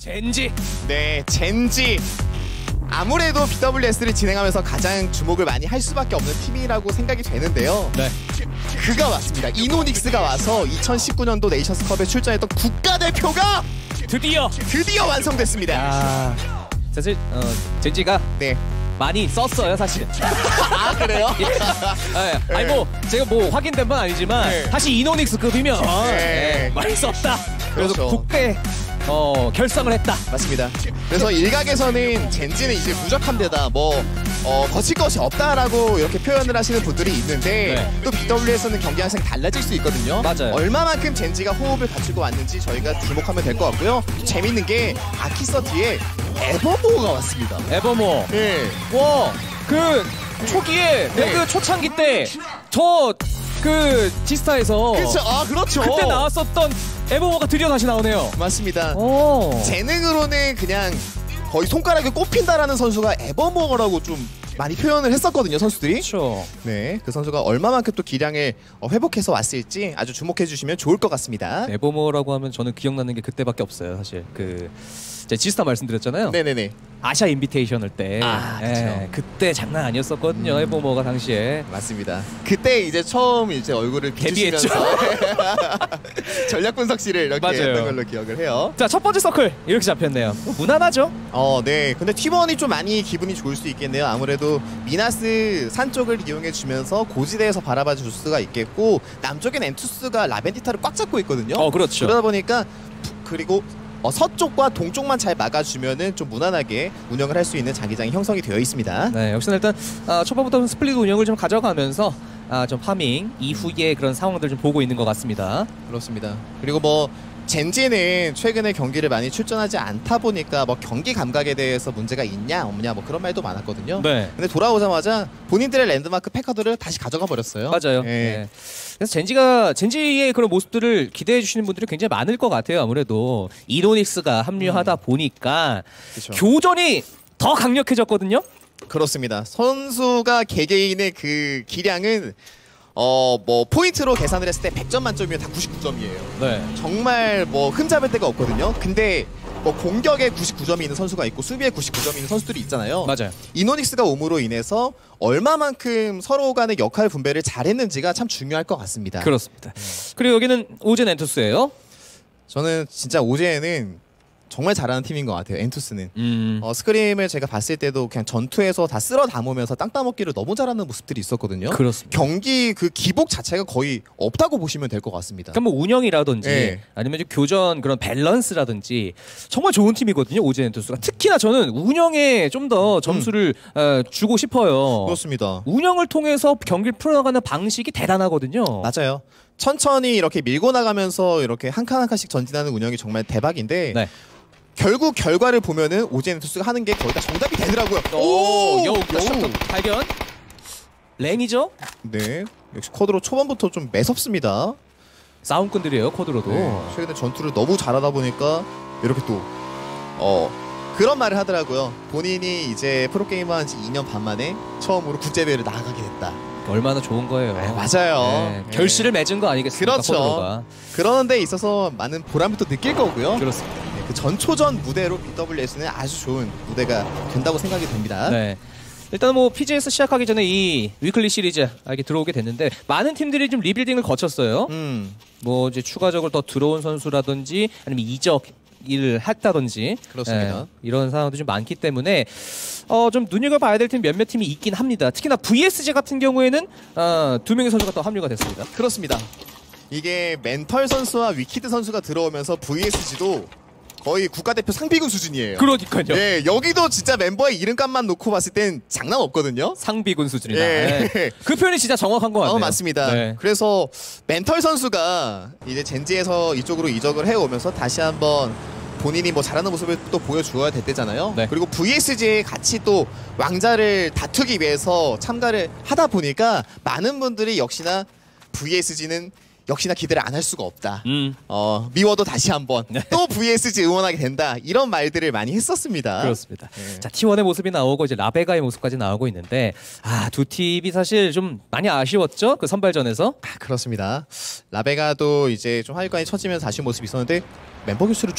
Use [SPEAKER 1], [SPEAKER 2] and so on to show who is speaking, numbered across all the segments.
[SPEAKER 1] 젠지.
[SPEAKER 2] 네, 젠지. 아무래도 BWS를 진행하면서 가장 주목을 많이 할 수밖에 없는 팀이라고 생각이 되는데요.
[SPEAKER 1] 네.
[SPEAKER 2] 그가 왔습니다. 이노닉스가 와서 2019년도 네이션스컵에 출전했던 국가대표가
[SPEAKER 1] 드디어
[SPEAKER 2] 완성됐습니다.
[SPEAKER 1] 아, 사실 젠지가
[SPEAKER 2] 네.
[SPEAKER 1] 많이 썼어요, 사실.
[SPEAKER 2] 아, 그래요?
[SPEAKER 1] 예. 네. 아니 뭐 제가 뭐 확인된 건 아니지만
[SPEAKER 2] 네.
[SPEAKER 1] 사실 이노닉스급이면
[SPEAKER 2] 네.
[SPEAKER 1] 많이 썼다. 그래서
[SPEAKER 2] 그렇죠.
[SPEAKER 1] 국대 결성을 했다.
[SPEAKER 2] 맞습니다. 그래서 일각에서는 젠지는 이제 무적함대다, 거칠 것이 없다라고 이렇게 표현을 하시는 분들이 있는데
[SPEAKER 1] 네.
[SPEAKER 2] 또 BW에서는 경기 항상 달라질 수 있거든요.
[SPEAKER 1] 맞아요.
[SPEAKER 2] 얼마만큼 젠지가 호흡을 갖추고 왔는지 저희가 주목하면 될 것 같고요. 재밌는 게 아키서 뒤에 에버모어가 왔습니다.
[SPEAKER 1] 에버모어.
[SPEAKER 2] 네.
[SPEAKER 1] 와, 그 초기에
[SPEAKER 2] 네.
[SPEAKER 1] 그 초창기 때 저 그 지스타에서
[SPEAKER 2] 그렇죠. 아, 그렇죠.
[SPEAKER 1] 그때 나왔었던 에버모어가 드디어 다시 나오네요.
[SPEAKER 2] 맞습니다.
[SPEAKER 1] 오.
[SPEAKER 2] 재능으로는 그냥 거의 손가락에 꼽힌다라는 선수가 에버모어라고 좀 많이 표현을 했었거든요, 선수들이.
[SPEAKER 1] 그렇죠.
[SPEAKER 2] 네, 그 선수가 얼마만큼 또 기량을 회복해서 왔을지 아주 주목해 주시면 좋을 것 같습니다.
[SPEAKER 1] 에버모어라고 하면 저는 기억나는 게 그때밖에 없어요, 사실. 제가 지스타 말씀드렸잖아요.
[SPEAKER 2] 네네네.
[SPEAKER 1] 아시아 인비테이셔널 때.
[SPEAKER 2] 그쵸.
[SPEAKER 1] 그때 장난 아니었었거든요, 에버모어가 당시에.
[SPEAKER 2] 맞습니다. 그때 이제 처음 이제 얼굴을 비추시면서 전략 분석실을 이렇게
[SPEAKER 1] 맞아요.
[SPEAKER 2] 했던 걸로 기억을 해요.
[SPEAKER 1] 자, 첫 번째 서클 이렇게 잡혔네요. 무난하죠?
[SPEAKER 2] 네. 근데 팀원이 좀 많이 기분이 좋을 수 있겠네요. 아무래도 미나스 산 쪽을 이용해 주면서 고지대에서 바라봐 줄 수가 있겠고, 남쪽엔 엔투스가 라벤디타를 꽉 잡고 있거든요.
[SPEAKER 1] 그렇죠.
[SPEAKER 2] 그러다 보니까 그리고 서쪽과 동쪽만 잘 막아주면은 좀 무난하게 운영을 할 수 있는 자기장이 형성이 되어 있습니다.
[SPEAKER 1] 네, 역시나 일단 초반부터 스플릿 운영을 좀 가져가면서 좀 파밍 이후의 그런 상황들 좀 보고 있는 것 같습니다.
[SPEAKER 2] 그렇습니다. 그리고 젠지는 최근에 경기를 많이 출전하지 않다 보니까 경기 감각에 대해서 문제가 있냐 없냐 그런 말도 많았거든요.
[SPEAKER 1] 네.
[SPEAKER 2] 근데 돌아오자마자 본인들의 랜드마크 패카드를 다시 가져가 버렸어요.
[SPEAKER 1] 맞아요. 네. 그래서 젠지의 그런 모습들을 기대해 주시는 분들이 굉장히 많을 것 같아요. 아무래도 이노닉스가 합류하다 보니까
[SPEAKER 2] 그쵸.
[SPEAKER 1] 교전이 더 강력해졌거든요.
[SPEAKER 2] 그렇습니다. 선수가 개개인의 그 기량은 포인트로 계산을 했을 때 100점 만점이면 다 99점이에요.
[SPEAKER 1] 네.
[SPEAKER 2] 정말 흠잡을 데가 없거든요. 근데 공격에 99점이 있는 선수가 있고 수비에 99점이 있는 선수들이 있잖아요.
[SPEAKER 1] 맞아요.
[SPEAKER 2] 이노닉스가 옴으로 인해서 얼마만큼 서로 간의 역할 분배를 잘했는지가 참 중요할 것 같습니다.
[SPEAKER 1] 그렇습니다. 그리고 여기는 오젠 엔투스예요.
[SPEAKER 2] 저는 진짜 오제는 정말 잘하는 팀인 것 같아요. 엔투스는. 스크림을 제가 봤을 때도 그냥 전투에서 다 쓸어 담으면서 땅 따먹기를 너무 잘하는 모습들이 있었거든요.
[SPEAKER 1] 그렇습니다.
[SPEAKER 2] 경기 그 기복 자체가 거의 없다고 보시면 될 것 같습니다.
[SPEAKER 1] 그러니까 운영이라든지
[SPEAKER 2] 네.
[SPEAKER 1] 아니면 좀 교전 그런 밸런스라든지 정말 좋은 팀이거든요, 오젠 엔투스가. 특히나 저는 운영에 좀 더 점수를 주고 싶어요.
[SPEAKER 2] 그렇습니다.
[SPEAKER 1] 운영을 통해서 경기를 풀어나가는 방식이 대단하거든요.
[SPEAKER 2] 맞아요. 천천히 이렇게 밀고 나가면서 이렇게 한 칸 한 칸씩 전진하는 운영이 정말 대박인데
[SPEAKER 1] 네.
[SPEAKER 2] 결국 결과를 보면은 오젠 엔투스가 하는 게 거의 다 정답이 되더라고요.
[SPEAKER 1] 여우 발견. 랭이죠?
[SPEAKER 2] 네, 역시 쿼드로 초반부터 좀 매섭습니다.
[SPEAKER 1] 싸움꾼들이에요, 코드로도.
[SPEAKER 2] 최근에 전투를 너무 잘하다 보니까 이렇게 또 그런 말을 하더라고요. 본인이 이제 프로게이머 한 지 2년 반 만에 처음으로 국제대회를 나가게 됐다.
[SPEAKER 1] 얼마나 좋은 거예요.
[SPEAKER 2] 맞아요.
[SPEAKER 1] 네. 결실을 맺은 거 아니겠습니까?
[SPEAKER 2] 그렇죠.
[SPEAKER 1] 코드로가.
[SPEAKER 2] 그런 데 있어서 많은 보람을 또 느낄 거고요.
[SPEAKER 1] 그렇습니다.
[SPEAKER 2] 그 전초전 무대로 BWS는 아주 좋은 무대가 된다고 생각이 됩니다.
[SPEAKER 1] 네. 일단 PGS 시작하기 전에 이 위클리 시리즈 이렇게 들어오게 됐는데 많은 팀들이 좀 리빌딩을 거쳤어요. 이제 추가적으로 더 들어온 선수라든지 아니면 이적을 했다든지
[SPEAKER 2] 그렇습니다.
[SPEAKER 1] 이런 상황도 좀 많기 때문에 좀 눈여겨봐야 될 팀 몇몇 팀이 있긴 합니다. 특히나 VSG 같은 경우에는 2명의 선수가 또 합류가 됐습니다.
[SPEAKER 2] 그렇습니다. 이게 멘털 선수와 위키드 선수가 들어오면서 VSG도 거의 국가대표 상비군 수준이에요.
[SPEAKER 1] 그러니까요.
[SPEAKER 2] 네, 여기도 진짜 멤버의 이름값만 놓고 봤을 땐 장난 없거든요.
[SPEAKER 1] 상비군 수준이다.
[SPEAKER 2] 예.
[SPEAKER 1] 네. 그 표현이 진짜 정확한 것 같아요.
[SPEAKER 2] 맞습니다.
[SPEAKER 1] 네.
[SPEAKER 2] 그래서 멘털 선수가 이제 젠지에서 이쪽으로 이적을 해오면서 다시 한번 본인이 잘하는 모습을 또 보여주어야 됐대잖아요.
[SPEAKER 1] 네.
[SPEAKER 2] 그리고 VSG에 같이 또 왕자를 다투기 위해서 참가를 하다 보니까 많은 분들이 역시나 VSG는 역시나 기대를 안 할 수가 없다. 미워도 다시 한번 또 VSG 응원하게 된다. 이런 말들을 많이 했었습니다.
[SPEAKER 1] 그렇습니다.
[SPEAKER 2] 네.
[SPEAKER 1] 자, T1의 모습이 나오고 이제 라베가의 모습까지 나오고 있는데 두 팀이 사실 좀 많이 아쉬웠죠? 그 선발전에서.
[SPEAKER 2] 그렇습니다. 라베가도 이제 좀 하위권에 처지면서 아쉬운 모습이 있었는데 멤버 교수를 좀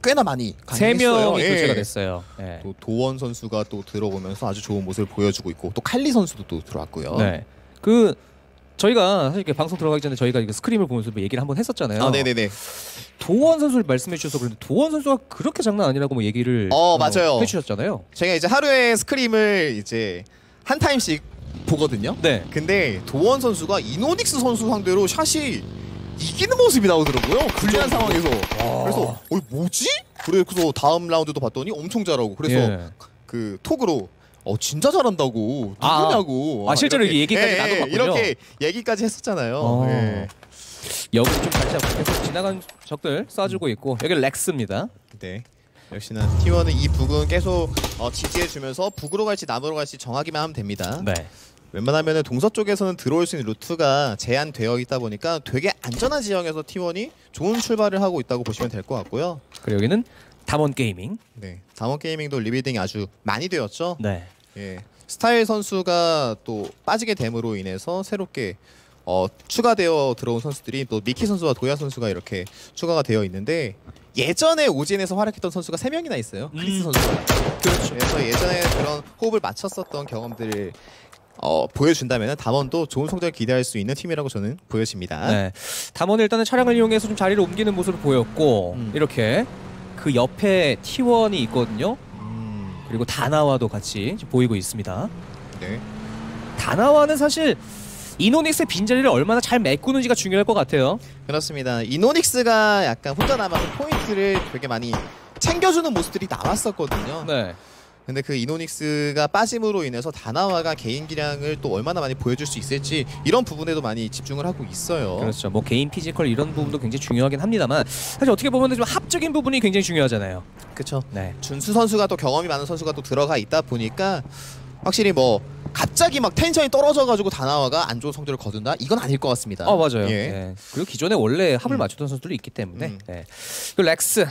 [SPEAKER 2] 꽤나 많이
[SPEAKER 1] 세
[SPEAKER 2] 강했어요.
[SPEAKER 1] 명이
[SPEAKER 2] 예.
[SPEAKER 1] 교체가 됐어요. 예.
[SPEAKER 2] 또 도원 선수가 또 들어오면서 아주 좋은 모습을 보여주고 있고 또 칼리 선수도 또 들어왔고요.
[SPEAKER 1] 네. 그 저희가 사실 이렇게 방송 들어가기 전에 저희가 이거 스크림을 보면서 뭐 얘기를 한번 했었잖아요.
[SPEAKER 2] 아, 네네네.
[SPEAKER 1] 도원 선수를 말씀해 주셔서 그런데 도원 선수가 그렇게 장난 아니라고 뭐 얘기를
[SPEAKER 2] 맞아요.
[SPEAKER 1] 해주셨잖아요.
[SPEAKER 2] 제가 이제 하루에 스크림을 이제 한 타임씩 보거든요.
[SPEAKER 1] 네.
[SPEAKER 2] 근데 도원 선수가 이노닉스 선수 상대로 샷이 이기는 모습이 나오더라고요. 불리한 상황에서. 그래서 뭐지? 그래서 다음 라운드도 봤더니 엄청 잘하고 그래서
[SPEAKER 1] 예.
[SPEAKER 2] 그 톡으로 진짜 잘한다고 누구냐고.
[SPEAKER 1] 실제로
[SPEAKER 2] 이렇게,
[SPEAKER 1] 얘기까지 나눠봤군요.
[SPEAKER 2] 이렇게 얘기까지 했었잖아요. 예.
[SPEAKER 1] 여기 좀 다시 잡고 계속 지나간 적들 쏴주고 있고 여기 렉스입니다.
[SPEAKER 2] 네. 역시나 T1은 이 북은 계속 지지해주면서 북으로 갈지 남으로 갈지 정하기만 하면 됩니다.
[SPEAKER 1] 네.
[SPEAKER 2] 웬만하면 동서쪽에서는 들어올 수 있는 루트가 제한되어 있다 보니까 되게 안전한 지형에서 T1이 좋은 출발을 하고 있다고 보시면 될 것 같고요.
[SPEAKER 1] 그리고 여기는 담원 게이밍.
[SPEAKER 2] 네, 담원 게이밍도 리빌딩이 아주 많이 되었죠.
[SPEAKER 1] 네.
[SPEAKER 2] 예, 스타일 선수가 또 빠지게 됨으로 인해서 새롭게 추가되어 들어온 선수들이 또 미키 선수와 도야 선수가 이렇게 추가가 되어 있는데 예전에 오진에서 활약했던 선수가 3명이나 있어요. 크리스 선수가. 그렇죠. 그래서 예전에 그런 호흡을 맞췄었던 경험들을 보여준다면 담원도 좋은 성적을 기대할 수 있는 팀이라고 저는 보여집니다.
[SPEAKER 1] 네. 담원은 일단은 차량을 이용해서 좀 자리를 옮기는 모습을 보였고 이렇게 그 옆에 T1이 있거든요. 그리고 다나와도 같이 보이고 있습니다.
[SPEAKER 2] 네.
[SPEAKER 1] 다나와는 사실 이노닉스의 빈자리를 얼마나 잘 메꾸는지가 중요할 것 같아요.
[SPEAKER 2] 그렇습니다. 이노닉스가 약간 혼자 남아서 포인트를 되게 많이 챙겨주는 모습들이 나왔었거든요.
[SPEAKER 1] 네.
[SPEAKER 2] 근데 그 이노닉스가 빠짐으로 인해서 다나와가 개인 기량을 또 얼마나 많이 보여줄 수 있을지 이런 부분에도 많이 집중을 하고 있어요.
[SPEAKER 1] 그렇죠. 뭐 개인 피지컬 이런 부분도 굉장히 중요하긴 합니다만 사실 어떻게 보면 좀 합적인 부분이 굉장히 중요하잖아요.
[SPEAKER 2] 그렇죠.
[SPEAKER 1] 네.
[SPEAKER 2] 준수 선수가 또 경험이 많은 선수가 또 들어가 있다 보니까 확실히 뭐 갑자기 막 텐션이 떨어져가지고 다나와가 안 좋은 성적을 거둔다? 이건 아닐 것 같습니다.
[SPEAKER 1] 맞아요.
[SPEAKER 2] 예.
[SPEAKER 1] 네. 그리고 기존에 원래 합을 맞췄던 선수들이 있기 때문에. 네. 그 렉스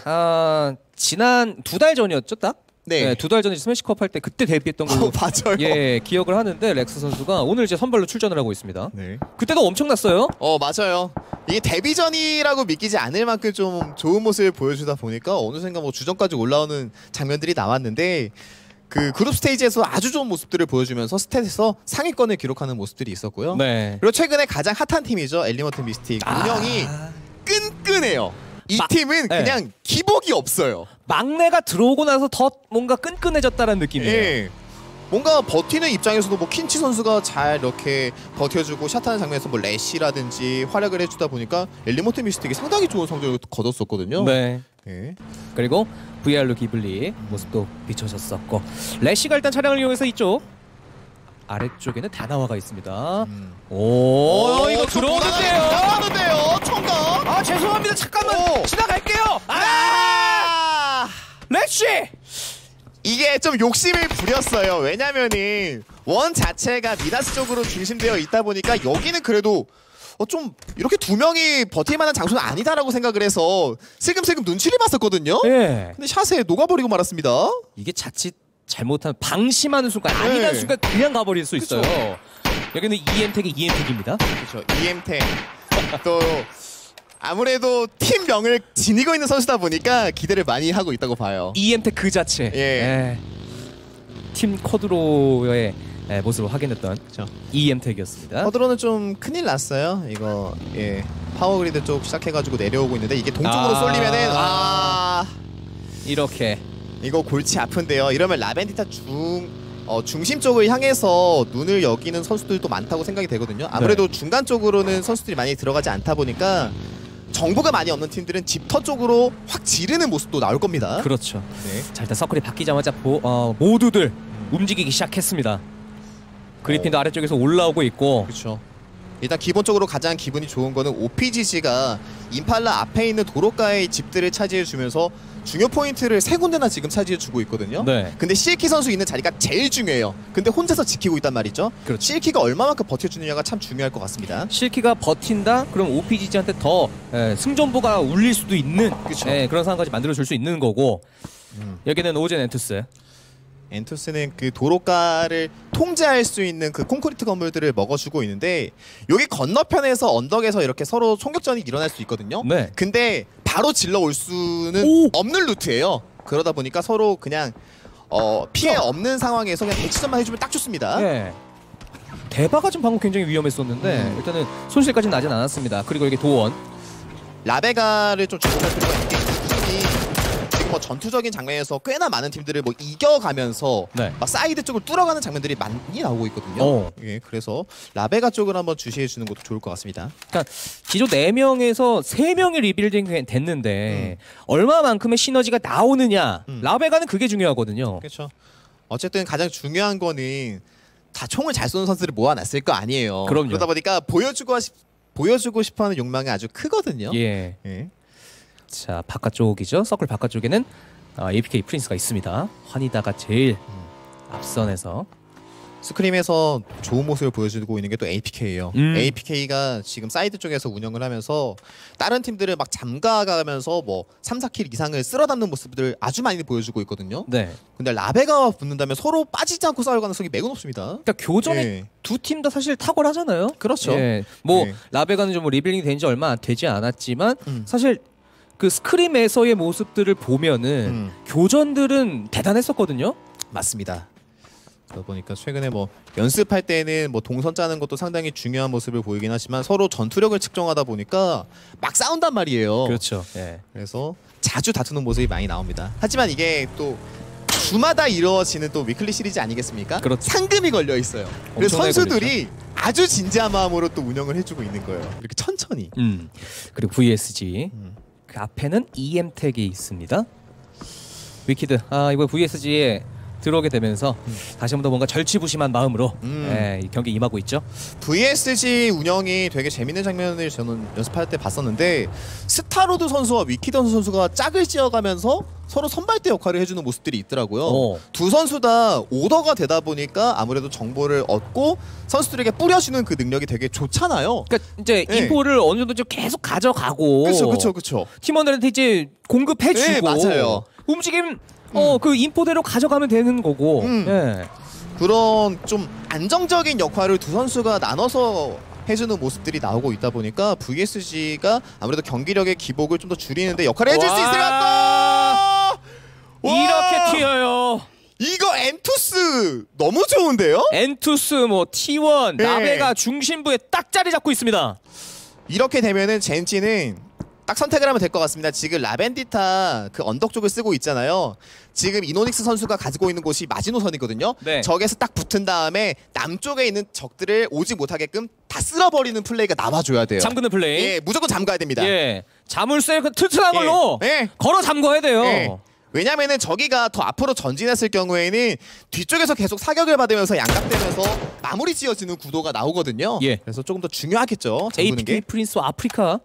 [SPEAKER 1] 지난 2달 전이었죠, 딱?
[SPEAKER 2] 네.
[SPEAKER 1] 2달 전에 스매시컵 할 때 그때 데뷔했던 걸로
[SPEAKER 2] 맞아요.
[SPEAKER 1] 예, 기억을 하는데 렉스 선수가 오늘 이제 선발로 출전을 하고 있습니다.
[SPEAKER 2] 네.
[SPEAKER 1] 그때도 엄청났어요.
[SPEAKER 2] 맞아요. 이게 데뷔전이라고 믿기지 않을 만큼 좀 좋은 모습을 보여주다 보니까 어느샌가 뭐 주전까지 올라오는 장면들이 나왔는데 그 그룹 스테이지에서 아주 좋은 모습들을 보여주면서 스탯에서 상위권을 기록하는 모습들이 있었고요.
[SPEAKER 1] 네.
[SPEAKER 2] 그리고 최근에 가장 핫한 팀이죠. 엘리먼트 미스틱. 운영이 끈끈해요. 이 팀은
[SPEAKER 1] 네.
[SPEAKER 2] 그냥 기복이 없어요.
[SPEAKER 1] 막내가 들어오고 나서 더 뭔가 끈끈해졌다는 느낌이에요.
[SPEAKER 2] 예. 뭔가 버티는 입장에서도 뭐 킨치 선수가 잘 이렇게 버텨주고 샷하는 장면에서 뭐 래시라든지 활약을 해주다 보니까 엘리먼트 미스틱이 상당히 좋은 성적을 거뒀었거든요.
[SPEAKER 1] 네.
[SPEAKER 2] 예.
[SPEAKER 1] 그리고 VR로 기블리 모습도 비춰졌었고 래시가 일단 차량을 이용해서 이쪽 아래쪽에는 다나와가 있습니다. 이거 들어오는데요.
[SPEAKER 2] 들어오는데요. 총각.
[SPEAKER 1] 죄송합니다. 잠깐만 지나갈게요. 래시.
[SPEAKER 2] 이게 좀 욕심을 부렸어요. 왜냐면은 원 자체가 미다스 쪽으로 중심되어 있다 보니까 여기는 그래도 좀 이렇게 두 명이 버틸 만한 장소는 아니다라고 생각을 해서 슬금슬금 눈치를 봤었거든요.
[SPEAKER 1] 예.
[SPEAKER 2] 근데 샷에 녹아버리고 말았습니다.
[SPEAKER 1] 이게 자칫 잘못하면 방심하는 순간 아니라는 순간 그냥 가버릴 수 있어요. 여기는 EM택이 EM택입니다.
[SPEAKER 2] 그렇죠. EM택 또 아무래도 팀명을 지니고 있는 선수다 보니까 기대를 많이 하고 있다고 봐요.
[SPEAKER 1] EM택 그 자체.
[SPEAKER 2] 예.
[SPEAKER 1] 팀 코드로의 모습을 확인했던
[SPEAKER 2] 그렇죠.
[SPEAKER 1] EM택이었습니다.
[SPEAKER 2] 커드로는 좀 큰일 났어요. 이거 파워그리드 쪽 시작해가지고 내려오고 있는데 이게 동쪽으로 쏠리면은
[SPEAKER 1] 이렇게
[SPEAKER 2] 이거 골치 아픈데요. 이러면 라벤디타 중심 쪽을 향해서 눈을 여기는 선수들도 많다고 생각이 되거든요. 아무래도 중간 쪽으로는 선수들이 많이 들어가지 않다 보니까 정보가 많이 없는 팀들은 집터 쪽으로 확 지르는 모습도 나올 겁니다.
[SPEAKER 1] 그렇죠.
[SPEAKER 2] 네.
[SPEAKER 1] 자 일단 서클이 바뀌자마자 모두들 움직이기 시작했습니다. 그리핀도 아래쪽에서 올라오고 있고
[SPEAKER 2] 그렇죠. 일단 기본적으로 가장 기분이 좋은 거는 OPGC가 임팔라 앞에 있는 도로가의 집들을 차지해주면서 중요 포인트를 3군데나 지금 차지해주고 있거든요.
[SPEAKER 1] 네.
[SPEAKER 2] 근데 실키 선수 있는 자리가 제일 중요해요. 근데 혼자서 지키고 있단 말이죠.
[SPEAKER 1] 그렇죠.
[SPEAKER 2] 실키가 얼마만큼 버텨주느냐가 참 중요할 것 같습니다.
[SPEAKER 1] 실키가 버틴다? 그럼 OPGC한테 더 승전보가 울릴 수도 있는
[SPEAKER 2] 그쵸.
[SPEAKER 1] 그런 상황까지 만들어줄 수 있는 거고 여기는 오젠 엔투스.
[SPEAKER 2] 엔투스는 그 도로가를 통제할 수 있는 그 콘크리트 건물들을 먹어주고 있는데 여기 건너편에서 언덕에서 이렇게 서로 총격전이 일어날 수 있거든요.
[SPEAKER 1] 네.
[SPEAKER 2] 근데 바로 질러 올 수는 없는 루트예요. 그러다 보니까 서로 그냥 피해 없는 상황에서 그냥 대치전만 해주면 딱 좋습니다.
[SPEAKER 1] 네. 대바가 좀 방금 굉장히 위험했었는데 일단은 손실까지는 나진 않았습니다. 그리고 이게 도원.
[SPEAKER 2] 라베가를 좀 주목할 필요가 있는 게 팀이 지금 뭐 전투적인 장면에서 꽤나 많은 팀들을 뭐 이겨가면서
[SPEAKER 1] 네.
[SPEAKER 2] 막 사이드 쪽을 뚫어가는 장면들이 많이 나오고 있거든요. 예, 그래서 라베가 쪽을 한번 주시해 주는 것도 좋을 것 같습니다.
[SPEAKER 1] 그러니까 기존 4명에서 3명이 리빌딩 됐는데 얼마만큼의 시너지가 나오느냐. 라베가는 그게 중요하거든요.
[SPEAKER 2] 그렇죠. 어쨌든 가장 중요한 거는 다 총을 잘 쏘는 선수들을 모아놨을 거 아니에요.
[SPEAKER 1] 그럼요.
[SPEAKER 2] 그러다 보니까 보여주고 싶어하는 욕망이 아주 크거든요.
[SPEAKER 1] 예. 자, 바깥쪽이죠. 서클 바깥쪽에는 APK 프린스가 있습니다. 환희다가 제일 앞선에서
[SPEAKER 2] 스크림에서 좋은 모습을 보여주고 있는 게 또 APK예요. APK가 지금 사이드 쪽에서 운영을 하면서 다른 팀들을 막 잠가가면서 뭐 3, 4킬 이상을 쓸어담는 모습들을 아주 많이 보여주고 있거든요.
[SPEAKER 1] 네.
[SPEAKER 2] 근데 라베가와 붙는다면 서로 빠지지 않고 싸울 가능성이 매우 높습니다.
[SPEAKER 1] 그러니까 교전에 두 팀 다 사실 탁월하잖아요.
[SPEAKER 2] 그렇죠.
[SPEAKER 1] 예. 뭐 라베가는 좀 리빌딩 된 지 얼마 되지 않았지만 사실 그 스크림에서의 모습들을 보면은 교전들은 대단했었거든요.
[SPEAKER 2] 맞습니다. 그러다 보니까 최근에 뭐 연습할 때는 뭐 동선 짜는 것도 상당히 중요한 모습을 보이긴 하지만 서로 전투력을 측정하다 보니까 막 싸운단 말이에요.
[SPEAKER 1] 그렇죠. 예.
[SPEAKER 2] 그래서 자주 다투는 모습이 많이 나옵니다. 하지만 이게 또 주마다 이루어지는 또 위클리 시리즈 아니겠습니까?
[SPEAKER 1] 그렇죠.
[SPEAKER 2] 상금이 걸려 있어요. 그래서 선수들이 아주 진지한 마음으로 또 운영을 해주고 있는 거예요. 이렇게 천천히.
[SPEAKER 1] 그리고 VSG 그 앞에는 EM택이 있습니다. 위키드 이거 VSG에 들어오게 되면서 다시 한번 더 뭔가 절치부심한 마음으로 이 경기 임하고 있죠.
[SPEAKER 2] VSG 운영이 되게 재밌는 장면을 저는 연습할 때 봤었는데 스타로드 선수와 위키드 선수가 짝을 지어가면서 서로 선발대 역할을 해주는 모습들이 있더라고요. 두 선수 다 오더가 되다 보니까 아무래도 정보를 얻고 선수들에게 뿌려주는 그 능력이 되게 좋잖아요.
[SPEAKER 1] 그러니까 이제 인포를 어느 정도 좀 계속 가져가고
[SPEAKER 2] 그렇죠.
[SPEAKER 1] 팀원들한테 이제 공급해주고
[SPEAKER 2] 맞아요.
[SPEAKER 1] 움직임 그 인포대로 가져가면 되는 거고
[SPEAKER 2] 그런 좀 안정적인 역할을 두 선수가 나눠서 해주는 모습들이 나오고 있다 보니까 VSG가 아무래도 경기력의 기복을 좀 더 줄이는데 역할을 해줄 수 있을 것 같고
[SPEAKER 1] 이렇게 튀어요.
[SPEAKER 2] 이거 엔투스 너무 좋은데요?
[SPEAKER 1] 엔투스 뭐 T1 라베가 중심부에 딱 자리 잡고 있습니다.
[SPEAKER 2] 이렇게 되면은 젠지는 딱 선택을 하면 될 것 같습니다. 지금 라벤디타 그 언덕 쪽을 쓰고 있잖아요. 지금 이노닉스 선수가 가지고 있는 곳이 마지노선이거든요. 적에서 딱 붙은 다음에 남쪽에 있는 적들을 오지 못하게끔 다 쓸어버리는 플레이가 나와줘야 돼요.
[SPEAKER 1] 잠그는 플레이.
[SPEAKER 2] 예, 무조건 잠가야 됩니다.
[SPEAKER 1] 자물쇠 그 튼튼한 걸로 걸어 잠궈야 돼요.
[SPEAKER 2] 왜냐면은 저기가 더 앞으로 전진했을 경우에는 뒤쪽에서 계속 사격을 받으면서 양각되면서 마무리 지어지는 구도가 나오거든요. 그래서 조금 더 중요하겠죠.
[SPEAKER 1] APK 프린스와 아프리카.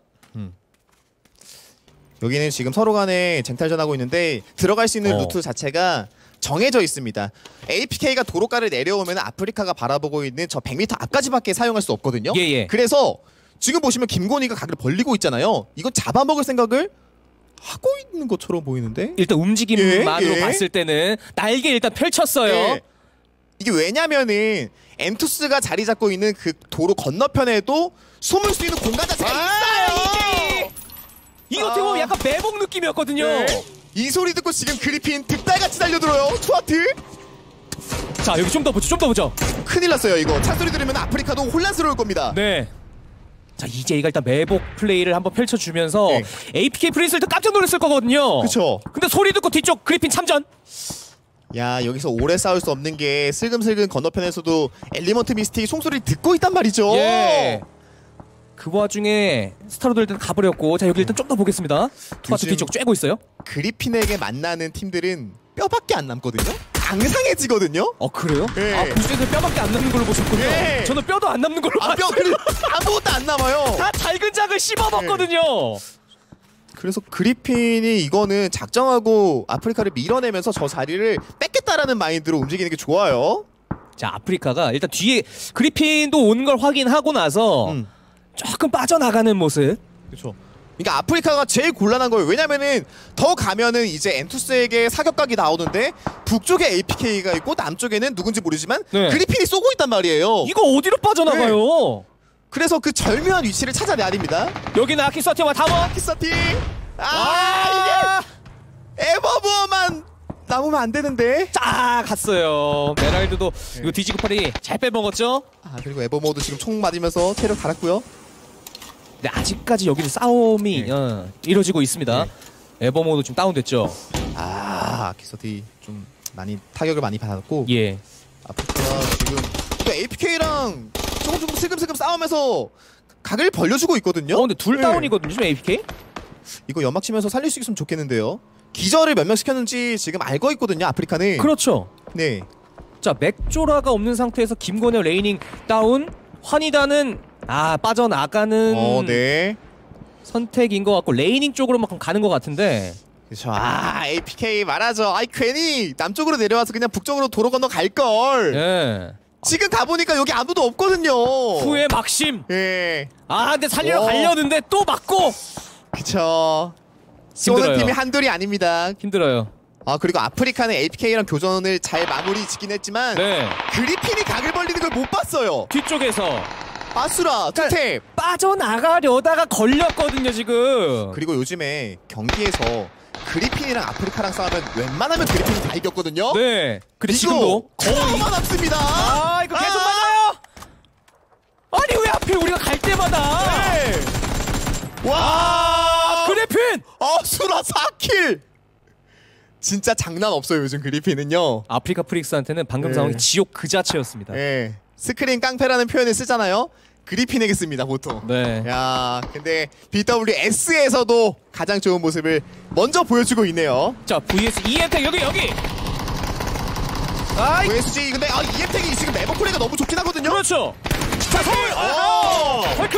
[SPEAKER 2] 여기는 지금 서로 간에 쟁탈전하고 있는데 들어갈 수 있는 루트 자체가 정해져 있습니다. APK가 도로가를 내려오면 아프리카가 바라보고 있는 저 100m 앞까지밖에 사용할 수 없거든요. 그래서 지금 보시면 김곤이가 각을 벌리고 있잖아요. 이거 잡아먹을 생각을 하고 있는 것처럼 보이는데
[SPEAKER 1] 일단 움직임만으로 봤을 때는 날개 일단 펼쳤어요.
[SPEAKER 2] 이게 왜냐면은 엔투스가 자리 잡고 있는 그 도로 건너편에도 숨을 수 있는 공간 자체가 있어요.
[SPEAKER 1] 이거 어떻게 보면 약간 매복 느낌이었거든요.
[SPEAKER 2] 이 소리 듣고 지금 그리핀 득달같이 달려들어요. 투하트.
[SPEAKER 1] 자, 여기 좀 더 보죠.
[SPEAKER 2] 큰일 났어요. 이거 찬소리 들으면 아프리카도 혼란스러울 겁니다.
[SPEAKER 1] 자, EJ가 일단 매복 플레이를 한번 펼쳐주면서 APK 프린스를 깜짝 놀랐을 거거든요.
[SPEAKER 2] 그쵸.
[SPEAKER 1] 근데 소리 듣고 뒤쪽 그리핀 참전.
[SPEAKER 2] 야, 여기서 오래 싸울 수 없는 게 슬금슬금 건너편에서도 엘리먼트 미스틱이 총소리를 듣고 있단 말이죠.
[SPEAKER 1] 그 와중에 스타로드 일단 가버렸고, 자 여기 일단 좀 더 보겠습니다. 투하트 뒤쪽 쬐고 있어요.
[SPEAKER 2] 그리핀에게 만나는 팀들은 뼈밖에 안 남거든요. 강상해지거든요.
[SPEAKER 1] 그래요? 구주에서 뼈밖에 안 남는 걸로 보셨군요. 저는 뼈도 안 남는 걸로 봤어요.
[SPEAKER 2] 아무것도 안 남아요.
[SPEAKER 1] 다 작은 작을 씹어먹거든요.
[SPEAKER 2] 그래서 그리핀이 이거는 작정하고 아프리카를 밀어내면서 저 자리를 뺏겠다라는 마인드로 움직이는 게 좋아요.
[SPEAKER 1] 자, 아프리카가 일단 뒤에 그리핀도 온 걸 확인하고 나서 조금 빠져나가는 모습.
[SPEAKER 2] 그렇죠. 그러니까 아프리카가 제일 곤란한 거예요. 왜냐면은 더 가면은 이제 엔투스에게 사격각이 나오는데 북쪽에 APK가 있고 남쪽에는 누군지 모르지만 그리핀이 쏘고 있단 말이에요.
[SPEAKER 1] 이거 어디로 빠져나가요?
[SPEAKER 2] 그래서 그 절묘한 위치를 찾아내야 됩니다.
[SPEAKER 1] 여기는 아키사티와 다머.
[SPEAKER 2] 아키사티. 이게 에버무어만 남으면 안 되는데.
[SPEAKER 1] 자, 갔어요. 메랄드도 이거 뒤지고팔이 잘 빼먹었죠?
[SPEAKER 2] 그리고 에버무어도 지금 총 맞으면서 체력 달았고요.
[SPEAKER 1] 근데 아직까지 여기는 싸움이 이루어지고 있습니다. 에버모도 지금 다운됐죠.
[SPEAKER 2] 기서디 좀 많이 타격을 많이 받았고.
[SPEAKER 1] 예.
[SPEAKER 2] 아프리카가 지금 또 APK랑 조금 슬금슬금 싸우면서 각을 벌려주고 있거든요.
[SPEAKER 1] 근데 둘 다운이거든요, 지금 APK?
[SPEAKER 2] 이거 연막 치면서 살릴 수 있으면 좋겠는데요. 기절을 몇 명 시켰는지 지금 알고 있거든요, 아프리카는.
[SPEAKER 1] 그렇죠.
[SPEAKER 2] 네.
[SPEAKER 1] 자, 맥조라가 없는 상태에서 김건혜 레이닝 다운, 환희다는 빠져나가는
[SPEAKER 2] 네.
[SPEAKER 1] 선택인 것 같고 레이닝 쪽으로만 가는 것 같은데.
[SPEAKER 2] 그렇죠. APK 말하죠. 괜히 남쪽으로 내려와서 그냥 북쪽으로 도로 건너 갈걸.
[SPEAKER 1] 예.
[SPEAKER 2] 지금 가보니까 여기 아무도 없거든요.
[SPEAKER 1] 후에 막심.
[SPEAKER 2] 예.
[SPEAKER 1] 근데 살리러 가려는데 또 맞고.
[SPEAKER 2] 그쵸. 쏘는 팀이 한둘이 아닙니다.
[SPEAKER 1] 힘들어요.
[SPEAKER 2] 그리고 아프리카는 APK랑 교전을 잘 마무리 짓긴 했지만 그리핀이 각을 벌리는 걸 못 봤어요.
[SPEAKER 1] 뒤쪽에서
[SPEAKER 2] 아수라 투탭
[SPEAKER 1] 빠져나가려다가 걸렸거든요 지금.
[SPEAKER 2] 그리고 요즘에 경기에서 그리핀이랑 아프리카랑 싸우면 웬만하면 그리핀이 다 이겼거든요.
[SPEAKER 1] 네. 근데 지금도
[SPEAKER 2] 거의 남습니다.
[SPEAKER 1] 이거 계속 맞아요. 아니 왜 앞에 우리가 갈 때마다.
[SPEAKER 2] 와
[SPEAKER 1] 그리핀
[SPEAKER 2] 아수라 4킬. 진짜 장난 없어요 요즘 그리핀은요.
[SPEAKER 1] 아프리카 프릭스한테는 방금 상황이 지옥 그 자체였습니다.
[SPEAKER 2] 스크린 깡패라는 표현을 쓰잖아요. 그리핀에게 씁니다 보통. 야 근데 BWS에서도 가장 좋은 모습을 먼저 보여주고 있네요.
[SPEAKER 1] 자 VS EM택 여기
[SPEAKER 2] VSG 근데 EM택이 지금 매번 플레이가 너무 좋긴 하거든요.
[SPEAKER 1] 그렇죠. 자 헐크.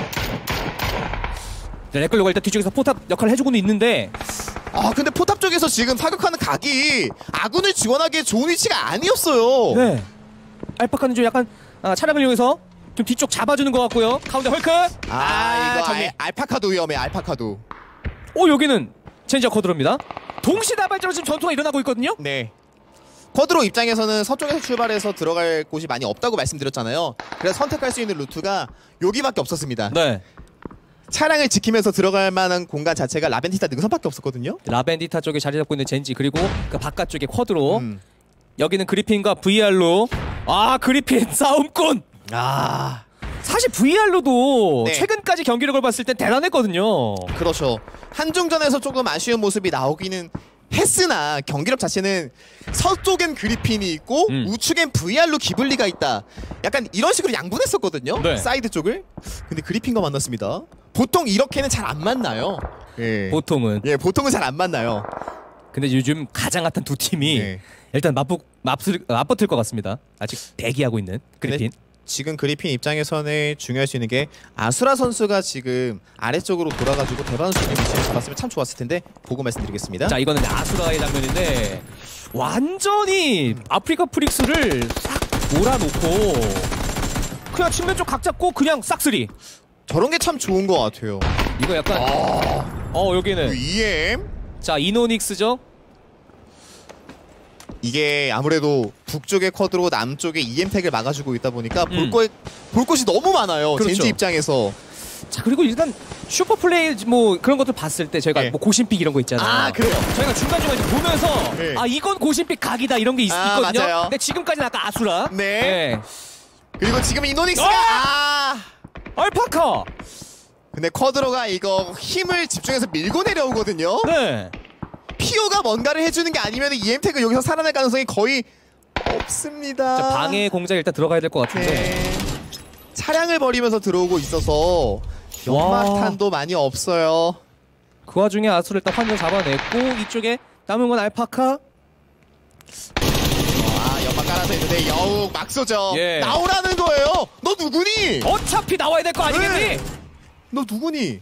[SPEAKER 1] 레클로가 일단 뒤쪽에서 포탑 역할을 해주고는 있는데
[SPEAKER 2] 근데 포탑 쪽에서 지금 사격하는 각이 아군을 지원하기에 좋은 위치가 아니었어요.
[SPEAKER 1] 네. 알파카는 좀 약간 차량을 이용해서 좀 뒤쪽 잡아주는 것 같고요. 가운데 헐크.
[SPEAKER 2] 이거 알파카도 위험해. 알파카도.
[SPEAKER 1] 여기는 젠지와 쿼드로입니다. 동시다발적으로 지금 전투가 일어나고 있거든요.
[SPEAKER 2] 네. 쿼드로 입장에서는 서쪽에서 출발해서 들어갈 곳이 많이 없다고 말씀드렸잖아요. 그래서 선택할 수 있는 루트가 여기밖에 없었습니다.
[SPEAKER 1] 네.
[SPEAKER 2] 차량을 지키면서 들어갈 만한 공간 자체가 라벤디타 능선밖에 없었거든요.
[SPEAKER 1] 라벤디타 쪽에 자리 잡고 있는 젠지 그리고 그 바깥쪽에 쿼드로. 여기는 그리핀과 VR로. 그리핀 싸움꾼. 사실 VR로도 최근까지 경기력을 봤을 땐 대단했거든요.
[SPEAKER 2] 그렇죠. 한중전에서 조금 아쉬운 모습이 나오기는 했으나 경기력 자체는 서쪽엔 그리핀이 있고 우측엔 VR로 기블리가 있다. 약간 이런 식으로 양분했었거든요. 사이드 쪽을. 근데 그리핀과 만났습니다. 보통 이렇게는 잘 안 만나요.
[SPEAKER 1] 보통은.
[SPEAKER 2] 보통은 잘 안 만나요.
[SPEAKER 1] 근데 요즘 가장 핫한 두 팀이 일단 맞붙을 것 같습니다. 아직 대기하고 있는 그리핀.
[SPEAKER 2] 지금 그리핀 입장에서는 중요할 수 있는 게 아수라 선수가 지금 아래쪽으로 돌아가지고 대반 수비 위치를 잡았으면 참 좋았을 텐데 보고 말씀드리겠습니다.
[SPEAKER 1] 자 이거는 아수라의 장면인데 완전히 아프리카 프릭스를 싹 몰아놓고 그냥 측면 쪽 각 잡고 그냥 싹쓸이.
[SPEAKER 2] 저런 게 참 좋은 것 같아요.
[SPEAKER 1] 이거 약간 여기는
[SPEAKER 2] EM.
[SPEAKER 1] 자 이노닉스죠.
[SPEAKER 2] 이게 아무래도 북쪽의 쿼드로 남쪽에 EM택을 막아주고 있다 보니까 볼 곳이 너무 많아요.
[SPEAKER 1] 그렇죠.
[SPEAKER 2] 젠지 입장에서.
[SPEAKER 1] 자 그리고 일단 슈퍼플레이 뭐 그런 것들 봤을 때 저희가 뭐 고심픽 이런 거 있잖아요.
[SPEAKER 2] 그래요.
[SPEAKER 1] 저희가 중간중간에 보면서 이건 고심픽 각이다 이런 게 있거든요.
[SPEAKER 2] 맞아요.
[SPEAKER 1] 근데 지금까지는 아까 아수라.
[SPEAKER 2] 그리고 지금 이노닉스가
[SPEAKER 1] 알파카.
[SPEAKER 2] 근데 쿼드로가 이거 힘을 집중해서 밀고 내려오거든요. 피오가 뭔가를 해주는 게 아니면 EM택은 여기서 살아날 가능성이 거의 없습니다.
[SPEAKER 1] 자, 방해 공작에 일단 들어가야 될 것 같은데.
[SPEAKER 2] 차량을 버리면서 들어오고 있어서 연막탄도 많이 없어요.
[SPEAKER 1] 그 와중에 아수를 일단 환경 잡아냈고 이쪽에 남은 건 알파카.
[SPEAKER 2] 연막 깔아서 있는데 여우 막 쏘죠. 나오라는 거예요. 너 누구니?
[SPEAKER 1] 어차피 나와야 될 거 아니겠니?
[SPEAKER 2] 너 누구니?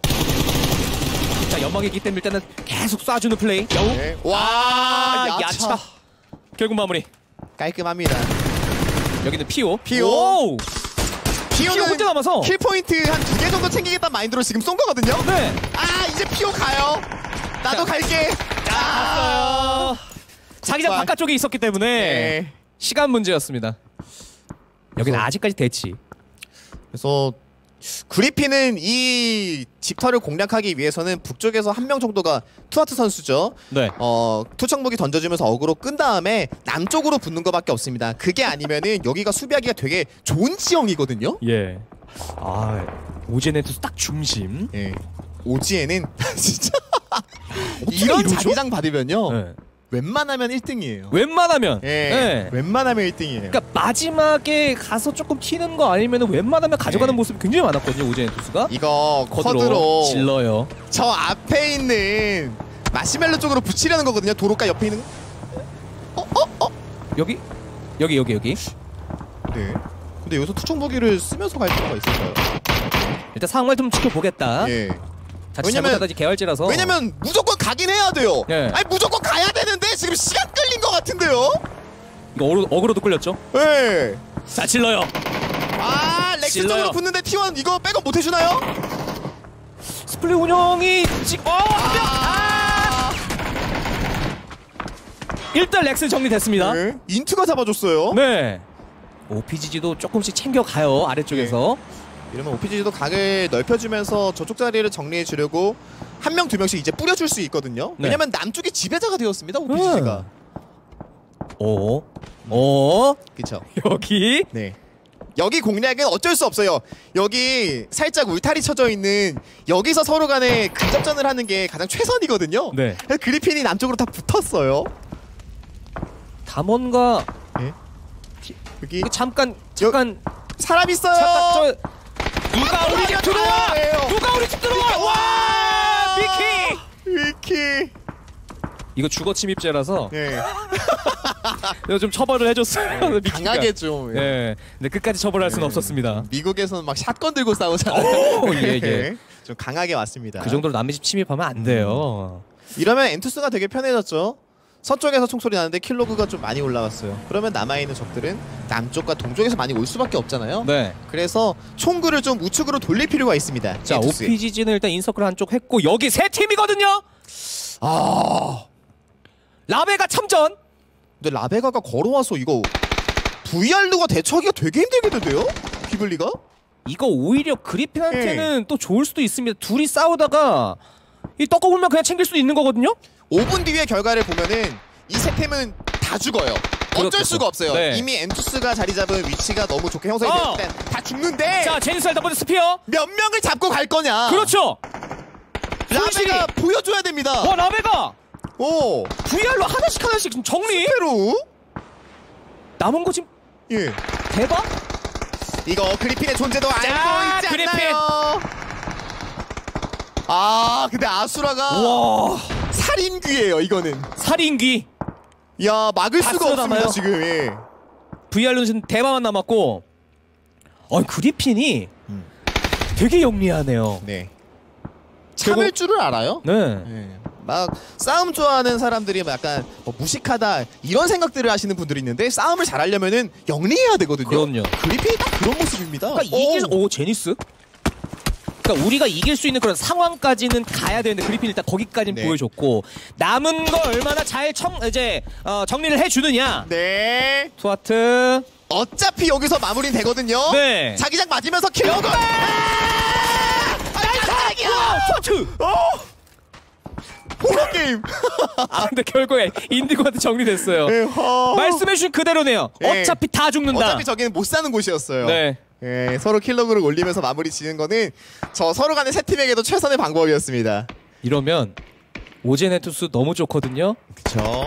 [SPEAKER 1] 자 연막이기 때문에 일단은 계속 쏴주는 플레이. 여우. 야차. 결국 마무리.
[SPEAKER 2] 깔끔합니다.
[SPEAKER 1] 여기는 피오.
[SPEAKER 2] 피오
[SPEAKER 1] 혼자 남아서
[SPEAKER 2] 킬 포인트 한 2개 정도 챙기겠다는 마인드로 지금 쏜 거거든요. 이제 피오 가요. 나도 갈게.
[SPEAKER 1] 갔어요. 자기장 바깥쪽에 있었기 때문에 시간 문제였습니다. 여기는 아직까지 대치.
[SPEAKER 2] 그래서 그리핀은 이 집터를 공략하기 위해서는 북쪽에서 한 명 정도가 투하트 선수죠.
[SPEAKER 1] 네.
[SPEAKER 2] 투척무기 던져주면서 어그로 끈 다음에 남쪽으로 붙는 것밖에 없습니다. 그게 아니면은 여기가 수비하기가 되게 좋은 지형이거든요.
[SPEAKER 1] 예. 아, 오제네투스 딱 중심.
[SPEAKER 2] 예. 오지에는 진짜
[SPEAKER 1] 어떻게
[SPEAKER 2] 이런
[SPEAKER 1] 이러죠?
[SPEAKER 2] 자기장 받으면요.
[SPEAKER 1] 네.
[SPEAKER 2] 웬만하면 1등이에요.
[SPEAKER 1] 웬만하면.
[SPEAKER 2] 예.
[SPEAKER 1] 네.
[SPEAKER 2] 웬만하면 1등이에요.
[SPEAKER 1] 그러니까 마지막에 가서 조금 튀는 거 아니면 웬만하면 가져가는
[SPEAKER 2] 네.
[SPEAKER 1] 모습이 굉장히 많았거든요, 오제네투스가.
[SPEAKER 2] 이거
[SPEAKER 1] 쿼드로
[SPEAKER 2] 쿼드로
[SPEAKER 1] 질러요.
[SPEAKER 2] 저 앞에 있는 마시멜로 쪽으로 붙이려는 거거든요. 도로가 옆에 있는.
[SPEAKER 1] 여기.
[SPEAKER 2] 네. 근데 여기서 투척 무기를 쓰면서 갈 필요가 있을까요?
[SPEAKER 1] 일단 상황을 좀 지켜보겠다.
[SPEAKER 2] 예.
[SPEAKER 1] 자칫
[SPEAKER 2] 왜냐면-
[SPEAKER 1] 잘못하다지 개활지라서.
[SPEAKER 2] 왜냐면 무조건 가긴 해야 돼요.
[SPEAKER 1] 예.
[SPEAKER 2] 아니 무조건 가야 되는데 지금 시간 끌린 것 같은데요.
[SPEAKER 1] 이거 어그로도 끌렸죠?
[SPEAKER 2] 예.
[SPEAKER 1] 자, 질러요.
[SPEAKER 2] 아 렉스
[SPEAKER 1] 질러요.
[SPEAKER 2] 쪽으로 붙는데 T1 이거 백업 못 해주나요?
[SPEAKER 1] 스플릿 운영이 일단 렉스 정리됐습니다.
[SPEAKER 2] 네. 인투가 잡아줬어요.
[SPEAKER 1] 네. OPGG도 조금씩 챙겨가요, 아래쪽에서.
[SPEAKER 2] 이러면 OPG도 각을 넓혀주면서 저쪽 자리를 정리해 주려고 한 명 두 명씩 이제 뿌려줄 수 있거든요.
[SPEAKER 1] 네.
[SPEAKER 2] 왜냐면 남쪽이 지배자가 되었습니다. OPG가. 그쵸.
[SPEAKER 1] 여기.
[SPEAKER 2] 네. 여기 공략은 어쩔 수 없어요. 여기 살짝 울타리 쳐져 있는 여기서 서로 간에 근접전을 하는 게 가장 최선이거든요.
[SPEAKER 1] 네.
[SPEAKER 2] 그래서 그리핀이 남쪽으로 다 붙었어요.
[SPEAKER 1] 담원과
[SPEAKER 2] 여기
[SPEAKER 1] 이거 잠깐
[SPEAKER 2] 사람 있어요.
[SPEAKER 1] 잠깐 누가 우리 집 들어와?
[SPEAKER 2] 들어와요.
[SPEAKER 1] 누가 우리 집 들어와? 와!
[SPEAKER 2] 위키.
[SPEAKER 1] 이거 주거 침입죄라서
[SPEAKER 2] 예.
[SPEAKER 1] 내가 좀 처벌을 해줬어요. 미키가.
[SPEAKER 2] 강하게 좀.
[SPEAKER 1] 예. 근데 끝까지 처벌할 수는 없었습니다.
[SPEAKER 2] 미국에서는 막 샷건 들고 싸우잖아요.
[SPEAKER 1] 오, 예.
[SPEAKER 2] 좀 강하게 왔습니다.
[SPEAKER 1] 그 정도로 남의 집 침입하면 안 돼요.
[SPEAKER 2] 이러면 엔투스가 되게 편해졌죠. 서쪽에서 총소리 나는데 킬로그가 좀 많이 올라갔어요. 그러면 남아있는 적들은 남쪽과 동쪽에서 많이 올 수밖에 없잖아요.
[SPEAKER 1] 네.
[SPEAKER 2] 그래서 총구를 좀 우측으로 돌릴 필요가 있습니다.
[SPEAKER 1] 자,
[SPEAKER 2] 엔투스.
[SPEAKER 1] OPGG는 일단 인서클 한쪽 했고 여기 세 팀이거든요. 라베가 참전.
[SPEAKER 2] 근데 라베가가 걸어와서 이거 VR루가 대처하기가 되게 힘들겠는데요? 기블리가?
[SPEAKER 1] 이거 오히려 그리핀한테는 또 좋을 수도 있습니다. 둘이 싸우다가 이 떡고물만 그냥 챙길 수도 있는 거거든요.
[SPEAKER 2] 5분 뒤의 결과를 보면은 이 세 팀은 다 죽어요. 어쩔
[SPEAKER 1] 그렇겠죠.
[SPEAKER 2] 수가 없어요.
[SPEAKER 1] 네.
[SPEAKER 2] 이미 엔투스가 자리 잡은 위치가 너무 좋게 형성이 됐을 때 다 죽는데
[SPEAKER 1] 자, 제니스 더블 스피어.
[SPEAKER 2] 몇 명을 잡고 갈 거냐?
[SPEAKER 1] 그렇죠.
[SPEAKER 2] 라베가 보여줘야 됩니다.
[SPEAKER 1] 와, 라베가
[SPEAKER 2] 오,
[SPEAKER 1] VR로 하나씩 좀 정리.
[SPEAKER 2] 페루?
[SPEAKER 1] 남은 거 지금
[SPEAKER 2] 예.
[SPEAKER 1] 대박.
[SPEAKER 2] 이거 그리핀의 존재도
[SPEAKER 1] 자,
[SPEAKER 2] 알고 있지
[SPEAKER 1] 그리핀.
[SPEAKER 2] 않나요? 아, 근데 아수라가
[SPEAKER 1] 와,
[SPEAKER 2] 살인귀예요, 이거는.
[SPEAKER 1] 살인귀.
[SPEAKER 2] 야, 막을 수가
[SPEAKER 1] 쓸어
[SPEAKER 2] 없습니다,
[SPEAKER 1] 담아요.
[SPEAKER 2] 지금. 예.
[SPEAKER 1] VR로는 지금 대박만 남았고. 그리핀이 되게 영리하네요.
[SPEAKER 2] 네. 참을 줄을 알아요?
[SPEAKER 1] 네.
[SPEAKER 2] 예. 막 싸움 좋아하는 사람들이 막 약간 무식하다 이런 생각들을 하시는 분들이 있는데 싸움을 잘하려면은 영리해야 되거든요.
[SPEAKER 1] 그럼요.
[SPEAKER 2] 그리핀이 딱 그런 모습입니다.
[SPEAKER 1] 그러니까 제니스? 그러니까 우리가 이길 수 있는 그런 상황까지는 가야 되는데 그리핀 일단 거기까지는
[SPEAKER 2] 네.
[SPEAKER 1] 보여줬고 남은 거 얼마나 잘 정리를 해주느냐.
[SPEAKER 2] 네.
[SPEAKER 1] 투하트.
[SPEAKER 2] 어차피 여기서 마무리는 되거든요.
[SPEAKER 1] 네.
[SPEAKER 2] 자기장 맞으면서 킬러가. 나이스야.
[SPEAKER 1] 투하트.
[SPEAKER 2] 호러 게임.
[SPEAKER 1] 근데 결국에 인디고한테 정리됐어요.
[SPEAKER 2] 에허.
[SPEAKER 1] 말씀해주신 그대로네요.
[SPEAKER 2] 네.
[SPEAKER 1] 어차피 다 죽는다.
[SPEAKER 2] 어차피 저기는 못 사는 곳이었어요.
[SPEAKER 1] 네.
[SPEAKER 2] 예, 서로 킬러그를 올리면서 마무리 지는 거는 저 서로 간의 세 팀에게도 최선의 방법이었습니다.
[SPEAKER 1] 이러면 오제네투스 너무 좋거든요.
[SPEAKER 2] 그쵸.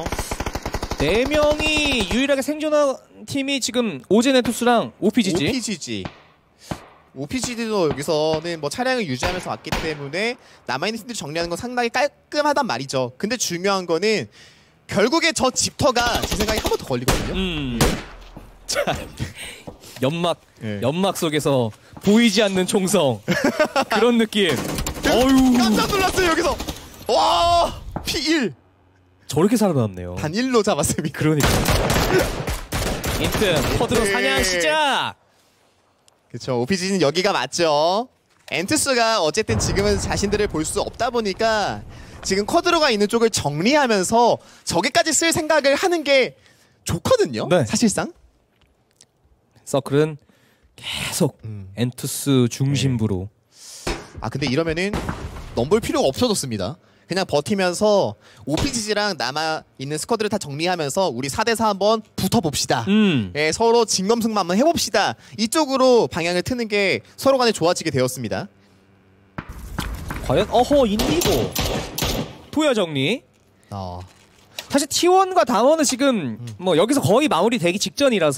[SPEAKER 1] 4명이 유일하게 생존한 팀이 지금 오제네투스랑 OPGG.
[SPEAKER 2] OPGD도 여기서는 뭐 차량을 유지하면서 왔기 때문에 남아있는 팀들 정리하는 건 상당히 깔끔하단 말이죠. 근데 중요한 거는 결국에 저 집터가 제 생각에 한 번 더 걸리거든요.
[SPEAKER 1] 자, 연막
[SPEAKER 2] 예.
[SPEAKER 1] 속에서 보이지 않는 총성 그런 느낌. 어유,
[SPEAKER 2] 깜짝 놀랐어요 여기서. 와, P1
[SPEAKER 1] 저렇게 살아남네요.
[SPEAKER 2] 단 1로 잡았습니다.
[SPEAKER 1] 그러니까. 인트 쿼드로
[SPEAKER 2] 네.
[SPEAKER 1] 사냥 시작.
[SPEAKER 2] 그쵸. OPG는 여기가 맞죠. 엔투스가 어쨌든 지금은 자신들을 볼 수 없다 보니까 지금 쿼드로가 있는 쪽을 정리하면서 저기까지 쓸 생각을 하는 게 좋거든요.
[SPEAKER 1] 네.
[SPEAKER 2] 사실상.
[SPEAKER 1] 서클은 계속 엔투스 중심부로.
[SPEAKER 2] 아 근데 이러면은 넘볼 필요가 없어졌습니다. 그냥 버티면서 OPGG랑 남아있는 스쿼드를 다 정리하면서 우리 4대4 한번 붙어봅시다. 예, 서로 진검승만 한번 해봅시다. 이쪽으로 방향을 트는 게 서로 간에 좋아지게 되었습니다.
[SPEAKER 1] 과연 인디고 도야 정리. 사실 T1과 다원은 지금 뭐 여기서 거의 마무리되기 직전이라서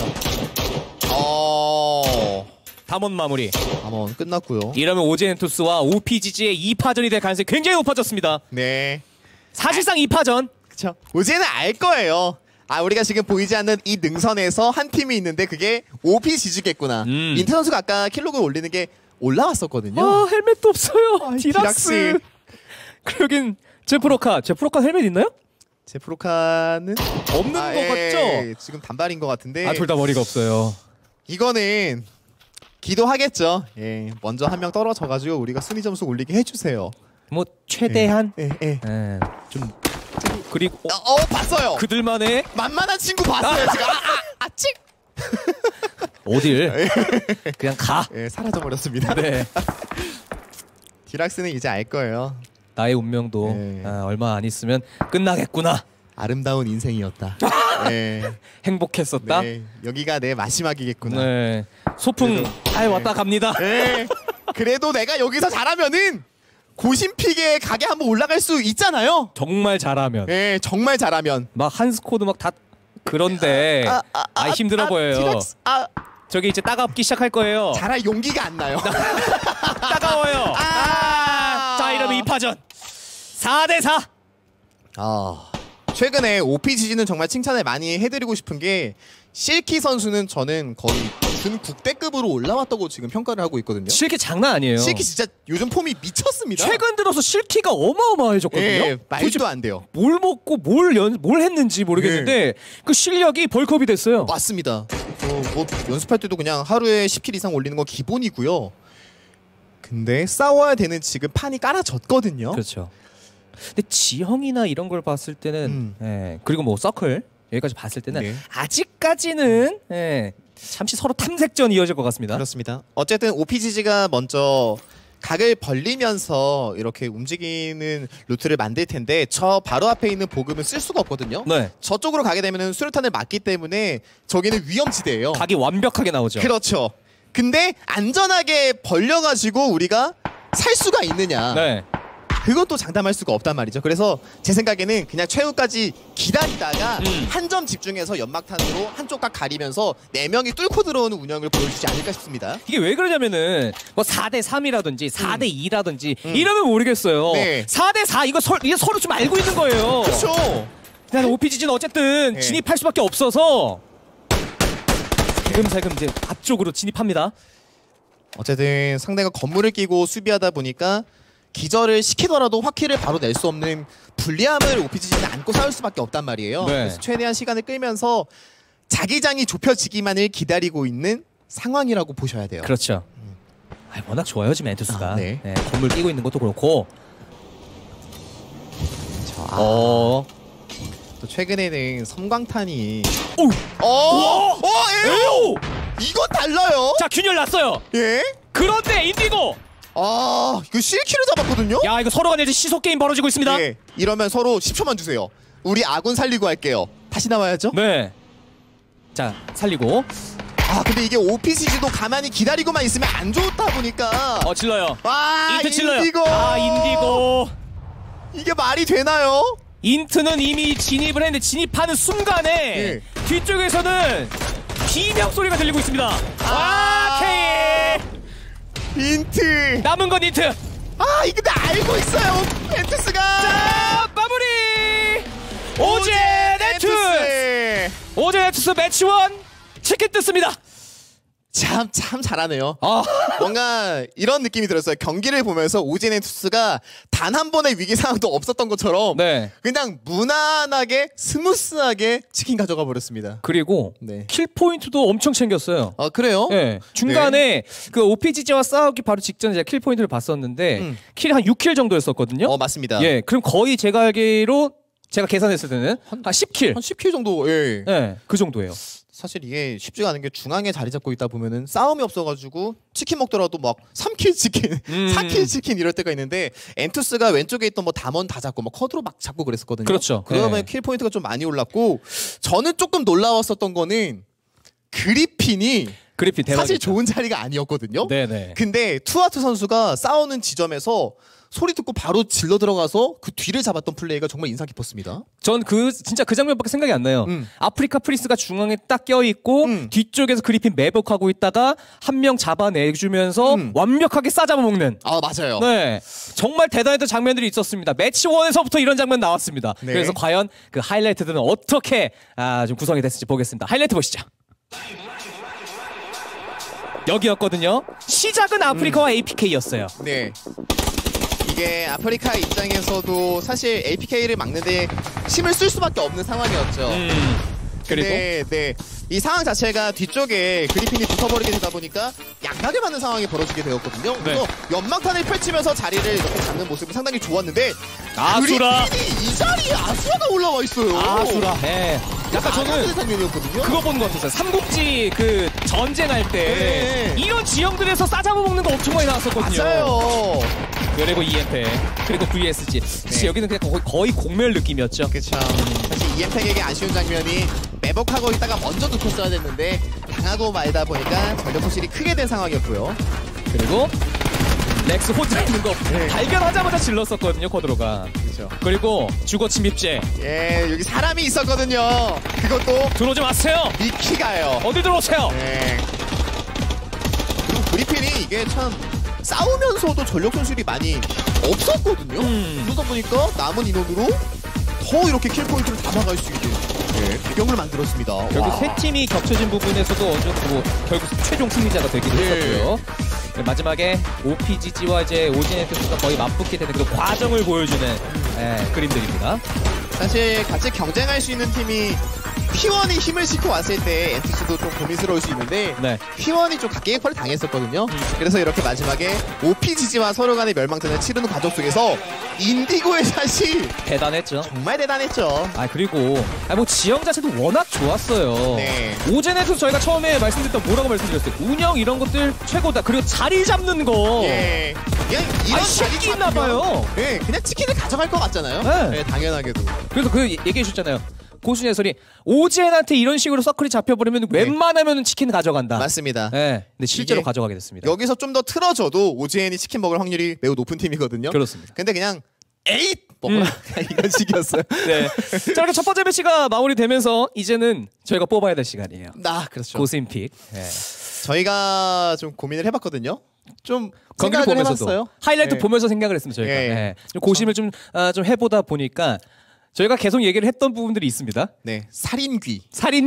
[SPEAKER 1] 담원 마무리.
[SPEAKER 2] 담원 끝났고요.
[SPEAKER 1] 이러면 오제엔투스와 OPGG의 2파전이 될 가능성이 굉장히 높아졌습니다.
[SPEAKER 2] 네.
[SPEAKER 1] 사실상 2파전.
[SPEAKER 2] 그쵸. 오제는 알 거예요. 아 우리가 지금 보이지 않는 이 능선에서 한 팀이 있는데 그게 OPGG겠구나. 인트 선수가 아까 킬로그 올리는 게 올라왔었거든요.
[SPEAKER 1] 헬멧도 없어요. 디락스.
[SPEAKER 2] 디락스.
[SPEAKER 1] 그리고 여긴 제프로카 헬멧 있나요?
[SPEAKER 2] 제프로카는
[SPEAKER 1] 없는 것 같죠?
[SPEAKER 2] 지금 단발인 것 같은데.
[SPEAKER 1] 둘 다 머리가 없어요.
[SPEAKER 2] 이거는 기도하겠죠. 예, 먼저 한 명 떨어져가지고 우리가 순위 점수 올리게 해주세요.
[SPEAKER 1] 뭐 최대한.
[SPEAKER 2] 좀
[SPEAKER 1] 그리고
[SPEAKER 2] 봤어요.
[SPEAKER 1] 그들만의
[SPEAKER 2] 만만한 친구 봤어요 지금. 찍.
[SPEAKER 1] 어딜? 그냥 가.
[SPEAKER 2] 예, 사라져버렸습니다.
[SPEAKER 1] 네.
[SPEAKER 2] 디락스는 이제 알 거예요.
[SPEAKER 1] 나의 운명도 얼마 안 있으면 끝나겠구나.
[SPEAKER 2] 아름다운 인생이었다. 네.
[SPEAKER 1] 행복했었다.
[SPEAKER 2] 네. 여기가 내 마지막이겠구나.
[SPEAKER 1] 네. 소풍 잘 왔다 갑니다.
[SPEAKER 2] 네. 그래도 내가 여기서 잘하면은 고심픽에 가게 한번 올라갈 수 있잖아요.
[SPEAKER 1] 정말 잘하면.
[SPEAKER 2] 네, 정말 잘하면.
[SPEAKER 1] 막 한 스코드 막 다 그런데 힘들어 보여요.
[SPEAKER 2] 디락스,
[SPEAKER 1] 저기 이제 따갑기 시작할 거예요.
[SPEAKER 2] 잘할 용기가 안 나요.
[SPEAKER 1] 따가워요. 자 이러면 2파전 4대4.
[SPEAKER 2] 최근에 OPGG는 정말 칭찬을 많이 해드리고 싶은 게 실키 선수는 저는 거의 준국대급으로 올라왔다고 지금 평가를 하고 있거든요.
[SPEAKER 1] 실키 장난 아니에요.
[SPEAKER 2] 실키 진짜 요즘 폼이 미쳤습니다.
[SPEAKER 1] 최근 들어서 실키가 어마어마해졌거든요.
[SPEAKER 2] 예, 말도 안 돼요.
[SPEAKER 1] 뭘 먹고 뭘 했는지 모르겠는데 그 실력이 벌크업이 됐어요.
[SPEAKER 2] 맞습니다. 뭐 연습할 때도 그냥 하루에 10킬 이상 올리는 건 기본이고요. 근데 싸워야 되는 지금 판이 깔아졌거든요.
[SPEAKER 1] 그렇죠. 근데 지형이나 이런 걸 봤을 때는 그리고 뭐 서클 여기까지 봤을 때는 아직까지는 잠시 서로 탐색전이 이어질 것 같습니다.
[SPEAKER 2] 그렇습니다. 어쨌든 OPGG가 먼저 각을 벌리면서 이렇게 움직이는 루트를 만들 텐데 저 바로 앞에 있는 보급은 쓸 수가 없거든요.
[SPEAKER 1] 네.
[SPEAKER 2] 저쪽으로 가게 되면 수류탄을 맞기 때문에 저기는 위험지대예요.
[SPEAKER 1] 각이 완벽하게 나오죠.
[SPEAKER 2] 그렇죠. 근데 안전하게 벌려가지고 우리가 살 수가 있느냐.
[SPEAKER 1] 네.
[SPEAKER 2] 그건 또 장담할 수가 없단 말이죠. 그래서 제 생각에는 그냥 최후까지 기다리다가 한 점 집중해서 연막탄으로 한쪽 각 가리면서 4명이 뚫고 들어오는 운영을 보여주지 않을까 싶습니다.
[SPEAKER 1] 이게 왜 그러냐면은 뭐 4대3이라든지 4대2라든지 이러면 모르겠어요.
[SPEAKER 2] 네.
[SPEAKER 1] 4대4 이게 서로 좀 알고 있는 거예요.
[SPEAKER 2] 그렇죠.
[SPEAKER 1] 근데 OPGG는 어쨌든 진입할 수밖에 없어서 살금살금 이제 앞쪽으로 진입합니다.
[SPEAKER 2] 어쨌든 상대가 건물을 끼고 수비하다 보니까 기절을 시키더라도 화키를 바로 낼 수 없는 불리함을 OPGG는 안고 싸울 수밖에 없단 말이에요.
[SPEAKER 1] 네.
[SPEAKER 2] 그래서 최대한 시간을 끌면서 자기장이 좁혀지기만을 기다리고 있는 상황이라고 보셔야 돼요.
[SPEAKER 1] 그렇죠. 워낙 좋아요 지금 엔투스가.
[SPEAKER 2] 네.
[SPEAKER 1] 건물 끼고 있는 것도 그렇고.
[SPEAKER 2] 또 최근에는 섬광탄이
[SPEAKER 1] 에오!
[SPEAKER 2] 이건 달라요.
[SPEAKER 1] 자 균열 났어요.
[SPEAKER 2] 예?
[SPEAKER 1] 그런데 인디고
[SPEAKER 2] 이거 실키를 잡았거든요.
[SPEAKER 1] 야 이거 서로 간에 이제 시속 게임 벌어지고 있습니다.
[SPEAKER 2] 예. 이러면 서로 10초만 주세요. 우리 아군 살리고 할게요. 다시 나와야죠.
[SPEAKER 1] 네. 자 살리고.
[SPEAKER 2] 근데 이게 OPGG도 가만히 기다리고만 있으면 안 좋다 보니까
[SPEAKER 1] 질러요. 인트 질러요.
[SPEAKER 2] 인디고.
[SPEAKER 1] 인디고.
[SPEAKER 2] 이게 말이 되나요?
[SPEAKER 1] 인트는 이미 진입을 했는데 진입하는 순간에 뒤쪽에서는 비명 소리가 들리고 있습니다. K
[SPEAKER 2] 인트.
[SPEAKER 1] 남은 건 인트.
[SPEAKER 2] 이거 근데 알고 있어요. 엔투스가.
[SPEAKER 1] 자 마무리. 오제네투스 매치 1 치킨 뜯습니다.
[SPEAKER 2] 참 잘하네요. 뭔가 이런 느낌이 들었어요. 경기를 보면서 오제네투스가 단 한 번의 위기 상황도 없었던 것처럼 그냥 무난하게 스무스하게 치킨 가져가 버렸습니다.
[SPEAKER 1] 그리고 킬 포인트도 엄청 챙겼어요.
[SPEAKER 2] 그래요?
[SPEAKER 1] 네. 중간에 그 OPGG와 싸우기 바로 직전에 제가 킬 포인트를 봤었는데 킬 한 6킬 정도였었거든요.
[SPEAKER 2] 맞습니다.
[SPEAKER 1] 그럼 거의 제가 알기로 제가 계산했을 때는 한 10킬.
[SPEAKER 2] 한 10킬 정도. 예.
[SPEAKER 1] 네, 그 정도예요.
[SPEAKER 2] 사실 이게 쉽지가 않은 게 중앙에 자리 잡고 있다 보면은 싸움이 없어가지고 치킨 먹더라도 막 3킬 치킨, 4킬 치킨 이럴 때가 있는데 엔투스가 왼쪽에 있던 뭐 담원 다 잡고 막 커드로 막 잡고 그랬었거든요.
[SPEAKER 1] 그렇죠.
[SPEAKER 2] 그러면 킬 포인트가 좀 많이 올랐고 저는 조금 놀라웠었던 거는 그리핀
[SPEAKER 1] 대박이죠.
[SPEAKER 2] 사실 좋은 자리가 아니었거든요.
[SPEAKER 1] 네네.
[SPEAKER 2] 근데 투아트 선수가 싸우는 지점에서 소리 듣고 바로 질러 들어가서 그 뒤를 잡았던 플레이가 정말 인상 깊었습니다.
[SPEAKER 1] 전 진짜 그 장면밖에 생각이 안 나요. 아프리카 프리스가 중앙에 딱 껴있고 뒤쪽에서 그리핀 매복하고 있다가 한 명 잡아내주면서 완벽하게 싸잡아먹는.
[SPEAKER 2] 아 맞아요.
[SPEAKER 1] 네, 정말 대단했던 장면들이 있었습니다. 매치 1에서부터 이런 장면 나왔습니다.
[SPEAKER 2] 네.
[SPEAKER 1] 그래서 과연 그 하이라이트들은 어떻게 좀 구성이 됐을지 보겠습니다. 하이라이트 보시죠. 여기였거든요. 시작은 아프리카와 APK였어요.
[SPEAKER 2] 네. 이게 아프리카 입장에서도 사실 APK를 막는데 힘을 쓸 수밖에 없는 상황이었죠.
[SPEAKER 1] 그리고
[SPEAKER 2] 네, 이 상황 자체가 뒤쪽에 그리핀이 붙어버리게 되다 보니까 양각에 맞는 상황이 벌어지게 되었거든요. 그래서 연막탄을 펼치면서 자리를 이렇게 잡는 모습이 상당히 좋았는데
[SPEAKER 1] 아수라
[SPEAKER 2] 그리핀이 이 자리에 아수라가 올라와 있어요.
[SPEAKER 1] 아수라. 네. 약간 저는
[SPEAKER 2] 장면이었거든요.
[SPEAKER 1] 그거 보는 것 같았어요. 삼국지 그 전쟁할 때 이런 지형들에서 싸잡아먹는 거 엄청 많이 나왔었거든요.
[SPEAKER 2] 맞아요.
[SPEAKER 1] 그리고 EMP 그리고 VSG. 여기는 그냥 거의 공멸 느낌이었죠.
[SPEAKER 2] 그렇죠. 사실 EM택에게 아쉬운 장면이 매복하고 있다가 먼저 눕혔어야 됐는데 당하고 말다 보니까 전력 소실이 크게 된 상황이었고요.
[SPEAKER 1] 그리고 렉스 혼자 있는 거 발견하자마자 질렀었거든요, 코드로가.
[SPEAKER 2] 그렇죠.
[SPEAKER 1] 그리고 주거 침입죄.
[SPEAKER 2] 예, 여기 사람이 있었거든요. 그것도
[SPEAKER 1] 들어오지 마세요.
[SPEAKER 2] 미키가요.
[SPEAKER 1] 어디 들어오세요?
[SPEAKER 2] 네. 그리고 그리핀이 이게 참 싸우면서도 전력 손실이 많이 없었거든요. 그러다 보니까 남은 인원으로 더 이렇게 킬 포인트를 잡아갈 수 있게 배경을 만들었습니다.
[SPEAKER 1] 결국 세 팀이 겹쳐진 부분에서도 어느 정도 뭐 결국 최종 승리자가 되기도 했었고요. 마지막에 OPGG와 이제 오진에트스가 거의 맞붙게 되는 그 과정을 보여주는 그림들입니다.
[SPEAKER 2] 사실 같이 경쟁할 수 있는 팀이 P1이 힘을 싣고 왔을 때 엔투스도 좀 고민스러울 수 있는데 P1이 좀 각계격파를 당했었거든요. 그래서 이렇게 마지막에 OPGG와 서로 간의 멸망전을 치르는 과정 속에서 인디고의 샷이
[SPEAKER 1] 대단했죠.
[SPEAKER 2] 정말 대단했죠.
[SPEAKER 1] 그리고 뭐 지형 자체도 워낙 좋았어요.
[SPEAKER 2] 네.
[SPEAKER 1] 오젠에서 저희가 처음에 말씀드렸던 뭐라고 말씀드렸어요? 운영 이런 것들 최고다. 그리고 자리 잡는 거.
[SPEAKER 2] 예. 그냥 이런 자리
[SPEAKER 1] 쉽게 있나 봐요.
[SPEAKER 2] 네, 그냥 치킨을 가져갈 것 같잖아요.
[SPEAKER 1] 네.
[SPEAKER 2] 당연하게도.
[SPEAKER 1] 그래서 그 얘기해 주셨잖아요. 고순이 해설이 오젠한테 이런 식으로 서클이 잡혀버리면 웬만하면 치킨 가져간다.
[SPEAKER 2] 맞습니다.
[SPEAKER 1] 네, 근데 실제로 가져가게 됐습니다.
[SPEAKER 2] 여기서 좀 더 틀어져도 오젠이 치킨 먹을 확률이 매우 높은 팀이거든요.
[SPEAKER 1] 그렇습니다.
[SPEAKER 2] 근데 그냥 에잇! 먹어라. 이런 식이었어요.
[SPEAKER 1] 네. 자, 이렇게 첫 번째 매치가 마무리되면서 이제는 저희가 뽑아야 될 시간이에요.
[SPEAKER 2] 그렇죠.
[SPEAKER 1] 고스인픽.
[SPEAKER 2] 저희가 좀 고민을 해봤거든요. 좀
[SPEAKER 1] 경기를
[SPEAKER 2] 생각을
[SPEAKER 1] 보면서도
[SPEAKER 2] 해봤어요.
[SPEAKER 1] 하이라이트 보면서 생각을 했습니다. 저희가 좀 고심을 좀 해보다 보니까 저희가 계속 얘기를 했던 부분들이 있습니다.
[SPEAKER 2] 네, 살인귀.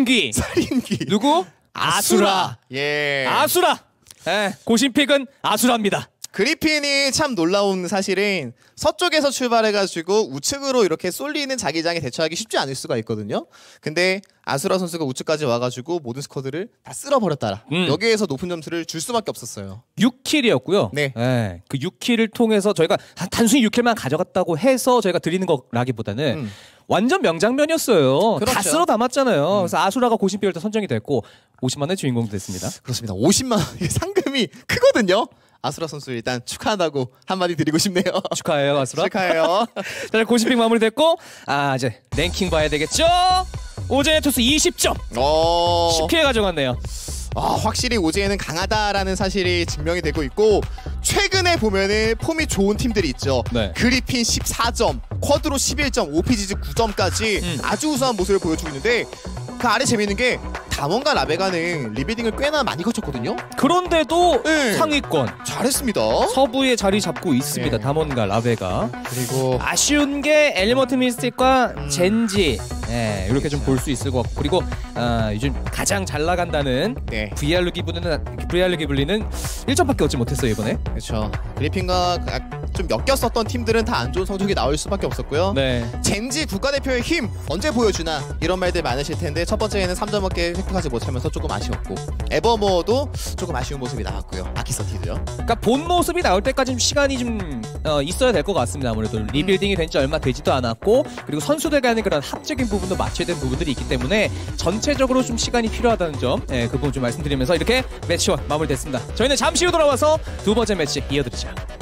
[SPEAKER 1] 누구?
[SPEAKER 2] 아수라. 예.
[SPEAKER 1] 아수라. 고심픽은 아수라입니다.
[SPEAKER 2] 그리핀이 참 놀라운 사실은 서쪽에서 출발해가지고 우측으로 이렇게 쏠리는 자기장에 대처하기 쉽지 않을 수가 있거든요. 근데 아수라 선수가 우측까지 와가지고 모든 스쿼드를 다 쓸어버렸다. 여기에서 높은 점수를 줄 수밖에 없었어요.
[SPEAKER 1] 6킬이었고요.
[SPEAKER 2] 네.
[SPEAKER 1] 그 6킬을 통해서 저희가 단순히 6킬만 가져갔다고 해서 저희가 드리는 거라기보다는 완전 명장면이었어요.
[SPEAKER 2] 그렇죠.
[SPEAKER 1] 다 쓸어 담았잖아요. 그래서 아수라가 고심픽을 선정이 됐고 50만 원의 주인공 됐습니다.
[SPEAKER 2] 그렇습니다. 50만 원의 상금이 크거든요. 아수라 선수 일단 축하한다고 한마디 드리고 싶네요.
[SPEAKER 1] 축하해요, 아수라.
[SPEAKER 2] 축하해요.
[SPEAKER 1] 자, 고심픽 마무리됐고 이제 랭킹 봐야 되겠죠? 오제네 투스 20점. 10킬 가져갔네요.
[SPEAKER 2] 확실히 오제는 강하다라는 사실이 증명이 되고 있고 최근에 보면은 폼이 좋은 팀들이 있죠. 그리핀 14점, 쿼드로 11점, OPGG 9점까지 아주 우수한 모습을 보여주고 있는데 그 아래 재미있는 게 담원과 라베가는 리빌딩을 꽤나 많이 거쳤거든요.
[SPEAKER 1] 그런데도 상위권
[SPEAKER 2] 잘했습니다.
[SPEAKER 1] 서부에 자리 잡고 있습니다. 담원과 라베가.
[SPEAKER 2] 그리고
[SPEAKER 1] 아쉬운 게 엘리먼트 미스틱과 젠지 이렇게 좀 볼 수 있을 것 같고 그리고 요즘 가장 잘 나간다는 VR로 기블리는 1점밖에 얻지 못했어요 이번에.
[SPEAKER 2] 그렇죠. 그리핀과 좀 엮였었던 팀들은 다 안 좋은 성적이 나올 수밖에 없었고요.
[SPEAKER 1] 네.
[SPEAKER 2] 젠지 국가대표의 힘 언제 보여주나 이런 말들 많으실 텐데 첫 번째에는 3점밖에 획득하지 못하면서 조금 아쉬웠고 에버모어도 조금 아쉬운 모습이 나왔고요. 아키서티도요.
[SPEAKER 1] 그러니까 본 모습이 나올 때까지 좀 시간이 좀 있어야 될 것 같습니다. 아무래도 리빌딩이 된 지 얼마 되지도 않았고 그리고 선수들 간의 그런 합적인 부분도 맞춰야 되는 부분들이 있기 때문에 전체적으로 좀 시간이 필요하다는 점, 그 부분 좀 말씀드리면서 이렇게 매치 1 마무리됐습니다. 저희는 잠시 후 돌아와서 두 번째 매치 이어드리죠.